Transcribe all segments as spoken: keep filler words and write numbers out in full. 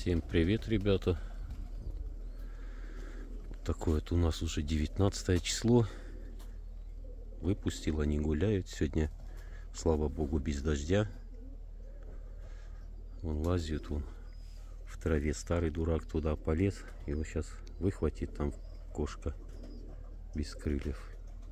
Всем привет, ребята. Вот такое вот у нас уже девятнадцатое число. Выпустил, они гуляют сегодня, слава богу, без дождя. Он лазит, он в траве. Старый дурак туда полез, его сейчас выхватит там кошка без крыльев.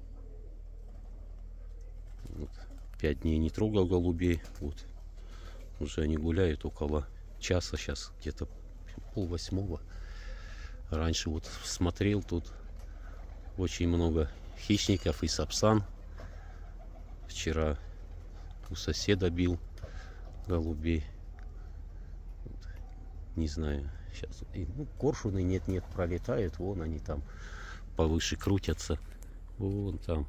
Вот. Пять дней не трогал голубей, вот уже они гуляют около часа, сейчас где-то пол восьмого. Раньше вот смотрел, тут очень много хищников и сапсан. Вчера у соседа бил голубей. Вот. Не знаю, сейчас и, ну, коршуны нет-нет пролетают, вон они там повыше крутятся. Вон там.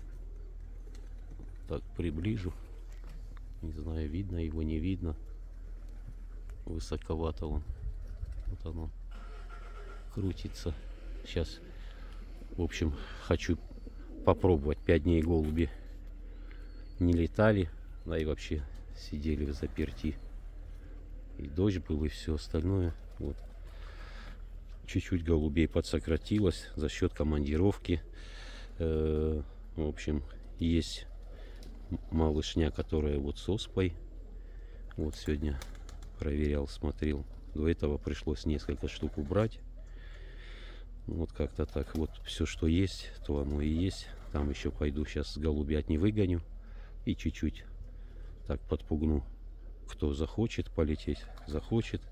Так, приближу. Не знаю, видно его, не видно. Высоковато он. Вот оно крутится. Сейчас, в общем, хочу попробовать. Пять дней голуби не летали, да и вообще сидели в заперти. И дождь был, и все остальное. Вот. Чуть-чуть голубей подсократилось за счет командировки. Э-э, в общем, есть малышня, которая вот с оспой. Вот сегодня проверял, смотрел. До этого пришлось несколько штук убрать. Вот как-то так. Вот все, что есть, то оно и есть. Там еще пойду сейчас голубят не выгоню. И чуть-чуть так подпугну. Кто захочет полететь, захочет.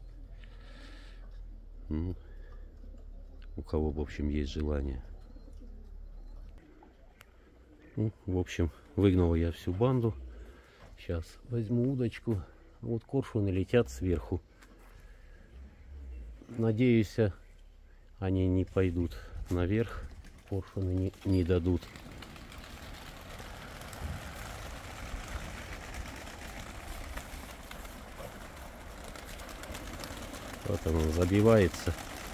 Ну, у кого, в общем, есть желание. Ну, в общем, выгнал я всю банду. Сейчас возьму удочку. Вот коршуны летят сверху. Надеюсь, они не пойдут наверх. Коршуны не, не дадут. Вот он забивается.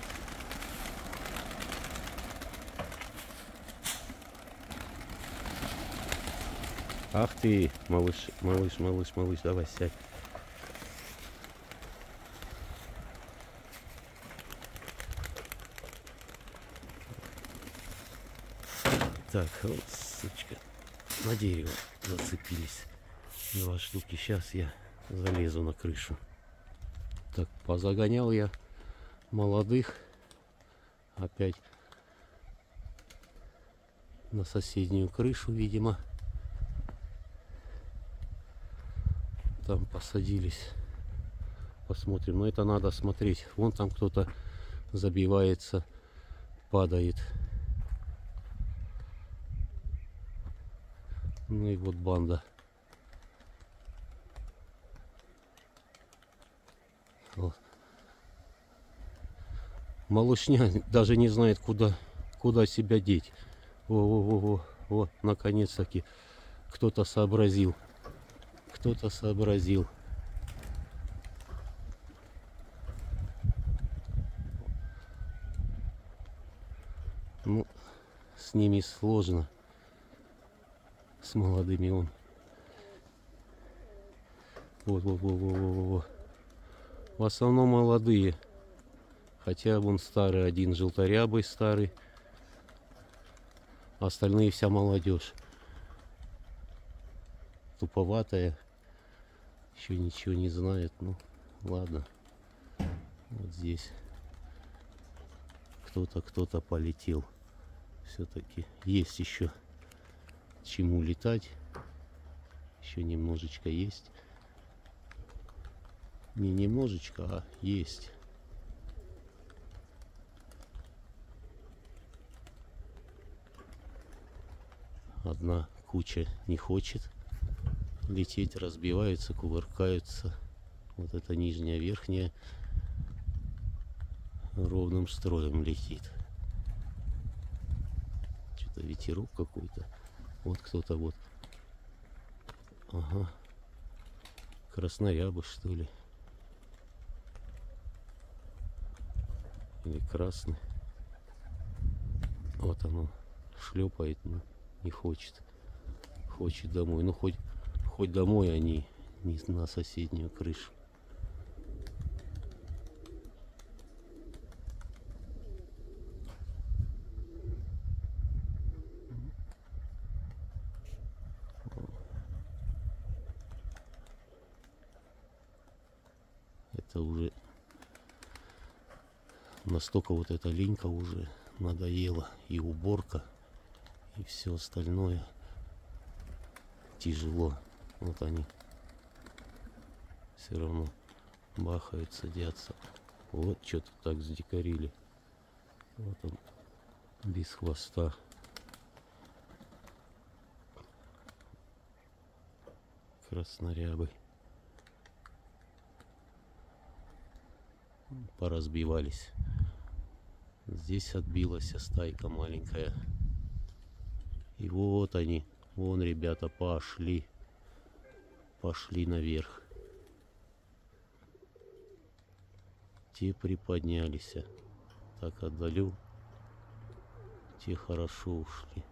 Ах ты, малыш, малыш, малыш, малыш, давай сядь. Так, вот, сучка, на дерево зацепились. Два штуки. Сейчас я залезу на крышу. Так, позагонял я молодых опять на соседнюю крышу, видимо. Там посадились. Посмотрим. Но это надо смотреть. Вон там кто-то забивается, падает. Ну и вот банда. Вот. Малышня даже не знает, куда, куда себя деть. Во-во-во-во. Вот, наконец-таки кто-то сообразил. Кто-то сообразил. Ну, с ними сложно. С молодыми он. Вот, вот, вот, вот, вот, вот. В основном молодые. Хотя вон старый один, желторябый старый. Остальные вся молодежь. Туповатая. Еще ничего не знает. Ну, ладно. Вот здесь кто-то, кто-то полетел. Все-таки есть еще чему летать. Еще немножечко есть. Не немножечко, а есть. Одна куча не хочет лететь, разбиваются, кувыркаются. Вот эта нижняя, верхняя ровным строем летит. Что-то ветерок какой-то. Вот кто-то вот. Ага. Краснорябы, что ли. Или красный. Вот оно шлепает, но не хочет. Хочет домой. Ну хоть, хоть домой, а не, не на соседнюю крышу. это уже настолько вот эта линька уже надоела, и уборка, и все остальное. Тяжело. Вот они все равно бахают, садятся. Вот что-то так задекорили. Вот он, без хвоста. Краснорябый. Поразбивались. Здесь отбилась стайка маленькая. И вот они. Вон ребята пошли. Пошли наверх. Те приподнялись. Так отдалю. Те хорошо ушли.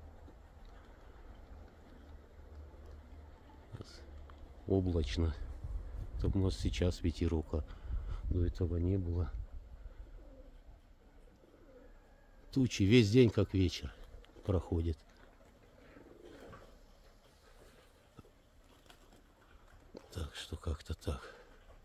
Облачно. Это у нас сейчас ветерок, а до этого не было. Тучи весь день как вечер проходит. Так что как-то так.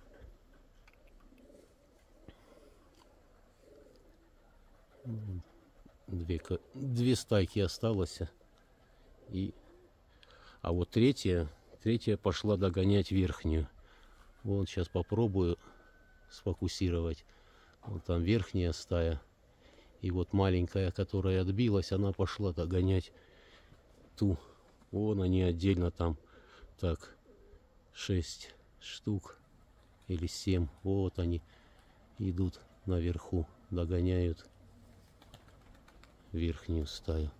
Две, две стайки осталось. И... А вот третья, третья пошла догонять верхнюю. Вот сейчас попробую сфокусировать. Вот там верхняя стая. И вот маленькая, которая отбилась, она пошла догонять ту. Вон они отдельно там. Так, шесть штук или семь. Вот они идут наверху, догоняют верхнюю стаю.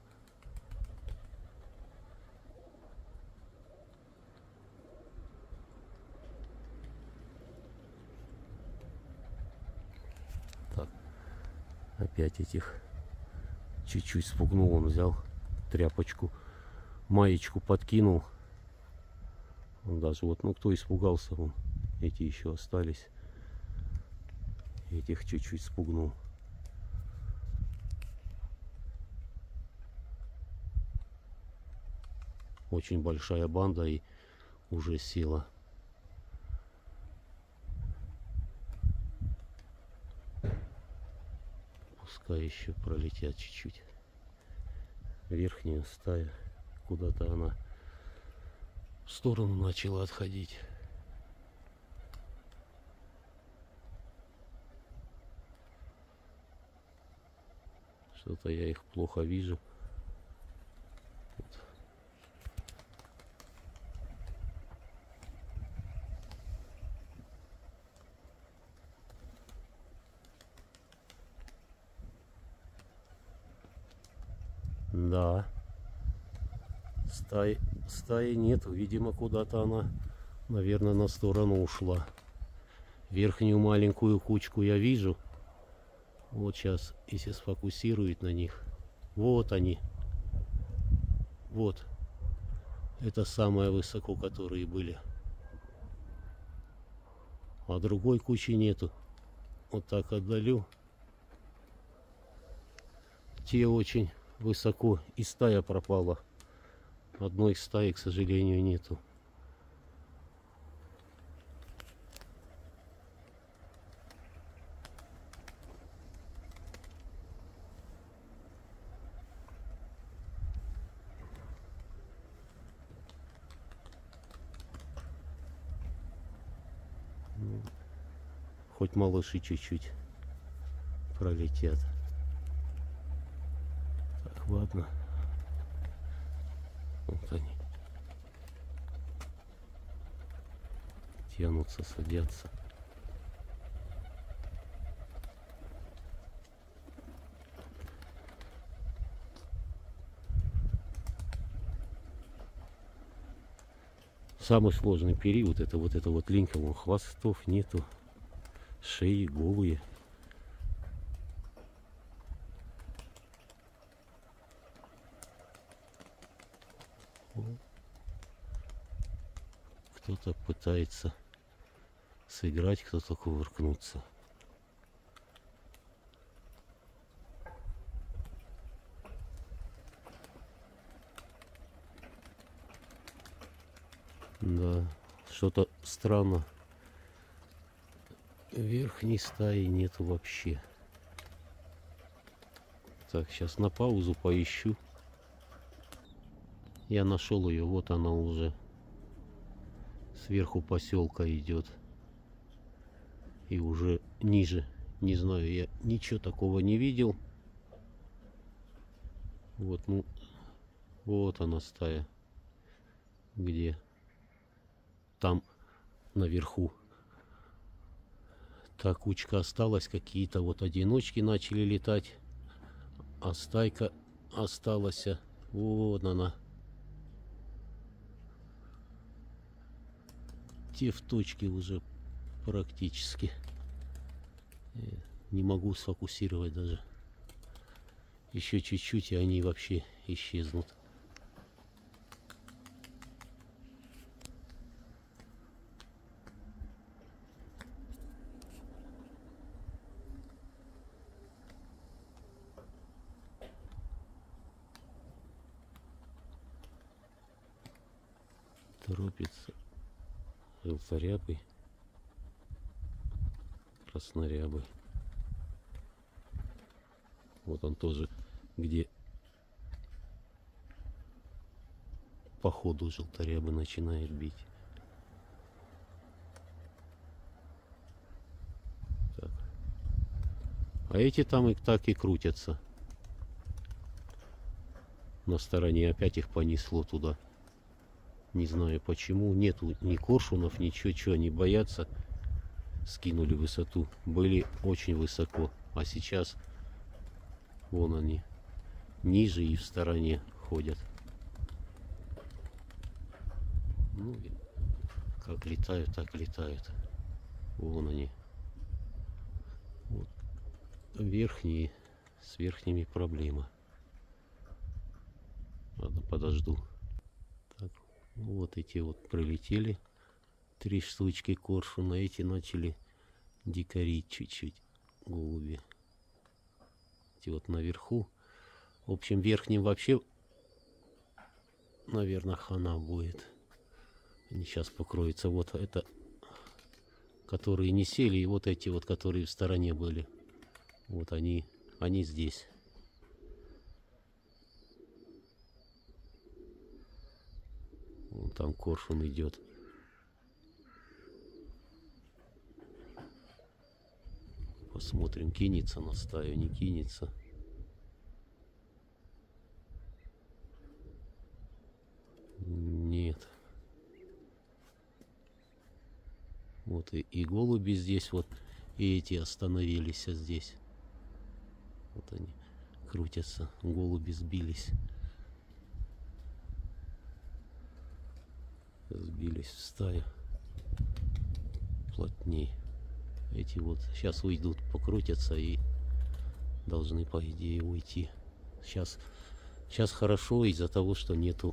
Так, опять этих чуть-чуть спугнул. Он взял тряпочку, маечку подкинул. Он даже вот, ну кто испугался, вон, эти еще остались. Этих чуть-чуть спугнул. Очень большая банда и уже села. Пускай еще пролетят чуть-чуть. Верхняя стая, куда-то она в сторону начала отходить. Что-то я их плохо вижу. Вот. Да. Стаи, стаи нету. Видимо, куда-то она, наверное, на сторону ушла. Верхнюю маленькую кучку я вижу. Вот сейчас, если сфокусирует на них. Вот они. Вот. Это самое высоко, которые были. А другой кучи нету. Вот так отдалю. Те очень высоко. И стая пропала. Одной стаи, к сожалению, нету. Хоть малыши чуть-чуть пролетят. Так, ладно. Вот они. Тянутся, садятся. Самый сложный период — это вот это вот линька. Вон, хвостов нету. Шеи голые. Кто-то пытается сыграть, кто-то кувыркнуться. Да, что-то странно. Верхней стаи нету вообще. Так, сейчас на паузу поищу. Я нашел ее, вот она уже сверху поселка идет. И уже ниже. Не знаю, я ничего такого не видел. Вот, ну, вот она стая. Где? Там наверху. Та кучка осталась, какие-то вот одиночки начали летать. А стайка осталась. Вот она. Те в точке уже практически. Не могу сфокусировать даже. Еще чуть-чуть, и они вообще исчезнут. Торопится желторябый, краснорябый. Вот он тоже, где по ходу желторябый начинает бить. Так. А эти там и так и крутятся. На стороне опять их понесло туда. Не знаю почему. Нету ни коршунов, ничего, чего они боятся. Скинули высоту. Были очень высоко. А сейчас вон они. Ниже и в стороне ходят. Ну, как летают, так летают. Вон они. Вот. Верхние. С верхними проблема. Ладно, подожду. Так, вот эти вот пролетели. Три штучки коршуна. Эти начали дикарить чуть-чуть. Голуби. Эти вот наверху. В общем, верхним вообще, наверное, хана будет. Они сейчас покроются. Вот это, которые не сели, и вот эти вот, которые в стороне были. Вот они, они здесь. Вон там коршун идет. Посмотрим, кинется на стаю, не кинется. Нет. Вот и, и голуби здесь вот, и эти остановились здесь. Вот они крутятся, голуби сбились. Сбились в стаю плотней. Эти вот сейчас уйдут, покрутятся и должны, по идее, уйти. Сейчас, сейчас хорошо из-за того, что нету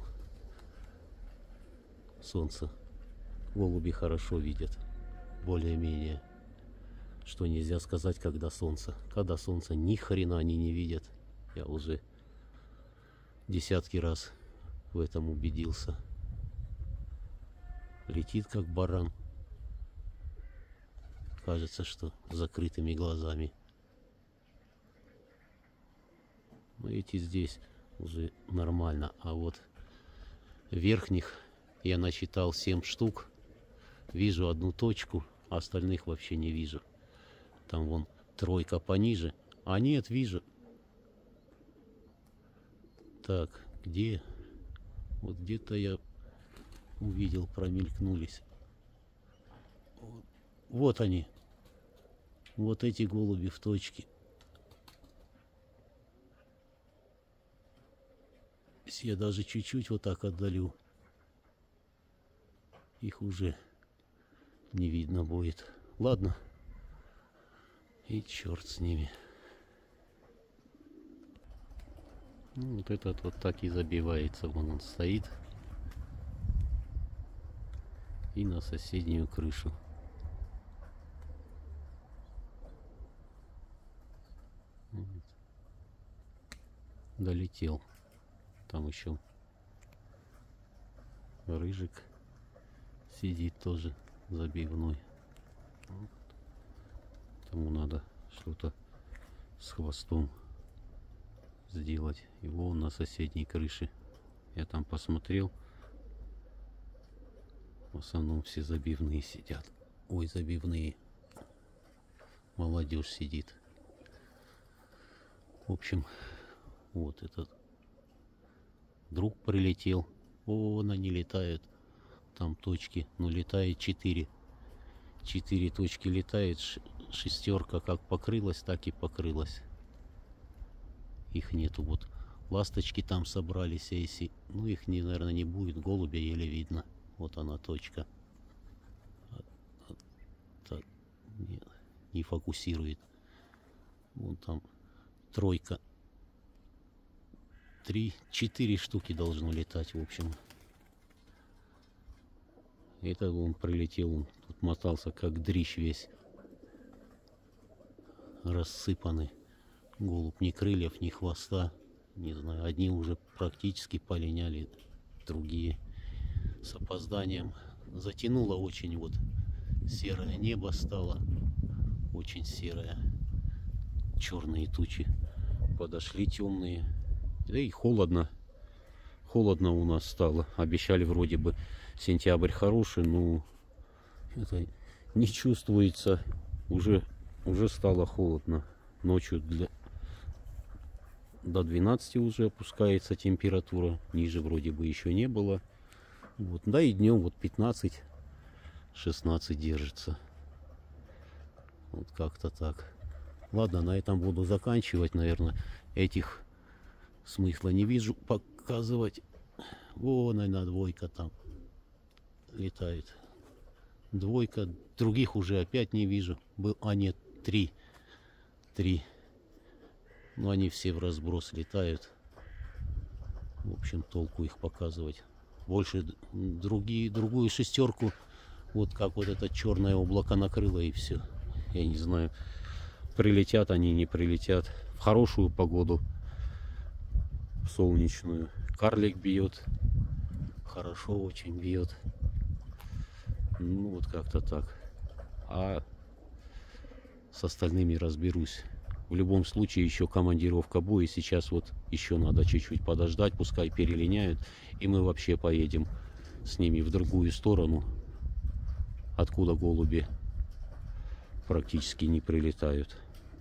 солнца. Голуби хорошо видят, более-менее. Что нельзя сказать, когда солнце. Когда солнце, ни хрена они не видят. Я уже десятки раз в этом убедился. Летит как баран. Кажется, что с закрытыми глазами. Но эти здесь уже нормально. А вот верхних я насчитал семь штук. Вижу одну точку, а остальных вообще не вижу. Там вон тройка пониже. А нет, вижу. Так, где? Вот где-то я увидел, промелькнулись. Вот, вот они. Вот эти голуби в точке. Если я даже чуть-чуть вот так отдалю, их уже не видно будет. Ладно. И черт с ними. Ну, вот этот вот так и забивается. Вон он стоит. И на соседнюю крышу. Вот. Долетел. Там еще рыжик сидит тоже забивной. Вот. Поэтому надо что-то с хвостом сделать. Его на соседней крыше. Я там посмотрел. В основном все забивные сидят. Ой, забивные. Молодежь сидит. В общем, вот этот друг прилетел. О, она не летает. Там точки. Ну, летает четыре. Четыре точки летает. Шестерка как покрылась, так и покрылась. Их нету. Вот ласточки там собрались. А если... Ну, их, не, наверное, не будет. Голубя еле видно. Вот она точка. Так, нет, не фокусирует. Вон там тройка. Три, четыре штуки должно летать, в общем. Это он прилетел, он тут мотался как дрищ весь. Рассыпанный. Голубь ни крыльев, ни хвоста. Не знаю, одни уже практически полиняли, другие с опозданием. Затянуло очень, вот серое небо стало. Очень серое. Черные тучи подошли, темные. Да и холодно. Холодно у нас стало. Обещали вроде бы сентябрь хороший, но это не чувствуется. Уже, уже стало холодно. Ночью для... до двенадцати уже опускается температура. Ниже вроде бы еще не было. Вот. Да и днем вот пятнадцать-шестнадцать держится. Вот как-то так. Ладно, на этом буду заканчивать, наверное. Этих смысла не вижу показывать. Вон она, двойка там летает. Двойка. Других уже опять не вижу. Был, а нет, три. Три. Но они все в разброс летают. В общем, толку их показывать. Больше другие, другую шестерку. Вот как вот это черное облако накрыло, и все. Я не знаю, прилетят они, не прилетят. В хорошую погоду, в солнечную. Карлик бьет. Хорошо очень бьет. Ну, вот как-то так. А с остальными разберусь. В любом случае, еще командировка боя. Сейчас вот еще надо чуть-чуть подождать. Пускай перелиняют. И мы вообще поедем с ними в другую сторону. Откуда голуби практически не прилетают.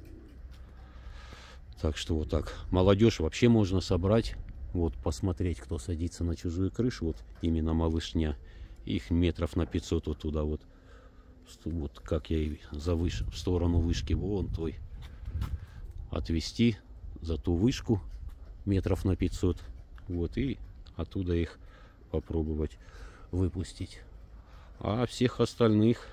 Так что вот так. Молодежь вообще можно собрать. Вот посмотреть, кто садится на чужую крышу. Вот именно малышня. Их метров на пятьсот вот туда вот. Вот как я и за выш... в сторону вышки вон той. Отвести за ту вышку метров на пятьсот. Вот, и оттуда их попробовать выпустить. А всех остальных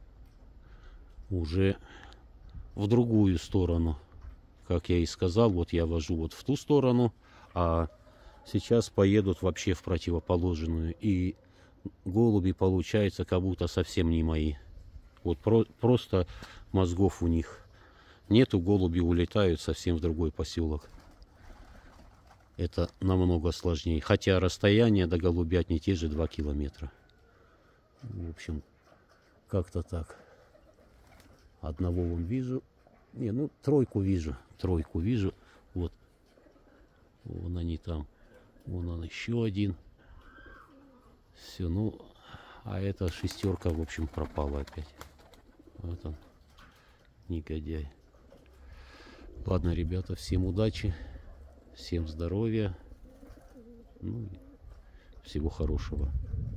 уже в другую сторону. Как я и сказал, вот я вожу вот в ту сторону, а сейчас поедут вообще в противоположную. И голуби получается как будто совсем не мои. Вот про просто мозгов у них нету, голуби улетают совсем в другой поселок. Это намного сложнее. Хотя расстояние до голубятни те же два километра. В общем, как-то так. Одного вон вижу. Не, ну тройку вижу. Тройку вижу. Вот. Вон они там. Вон он еще один. Все, ну, а эта шестерка, в общем, пропала опять. Вот он, негодяй. Ладно, ребята, всем удачи, всем здоровья, ну и всего хорошего.